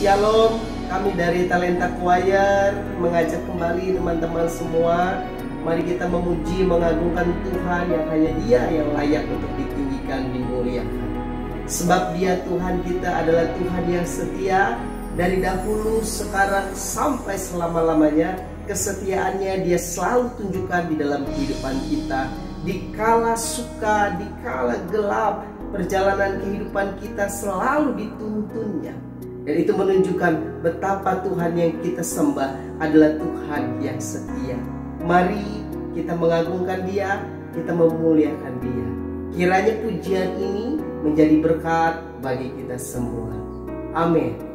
Shalom, kami dari Talenta Choir mengajak kembali teman-teman semua. Mari kita memuji, mengagungkan Tuhan yang hanya Dia yang layak untuk ditinggikan, dimuliakan. Sebab Dia Tuhan kita adalah Tuhan yang setia. Dari dahulu, sekarang, sampai selama-lamanya. Kesetiaannya Dia selalu tunjukkan di dalam kehidupan kita. Di kala suka, di kala gelap, perjalanan kehidupan kita selalu dituntunnya. Dan itu menunjukkan betapa Tuhan yang kita sembah adalah Tuhan yang setia. Mari kita mengagungkan Dia, kita memuliakan Dia. Kiranya pujian ini menjadi berkat bagi kita semua. Amin.